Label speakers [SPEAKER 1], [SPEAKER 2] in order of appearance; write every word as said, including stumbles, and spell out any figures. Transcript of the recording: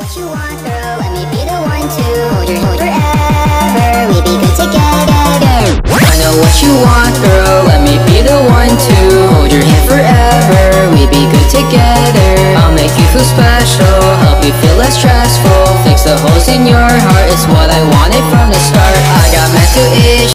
[SPEAKER 1] what you want, girl, let me be the one to hold your hand forever, we be good together.
[SPEAKER 2] I know what you want, girl, let me be the one to hold your hand forever, we be good together. I'll make you feel special, help you feel less stressful, fix the holes in your heart, it's what I wanted from the start. I got mental issues.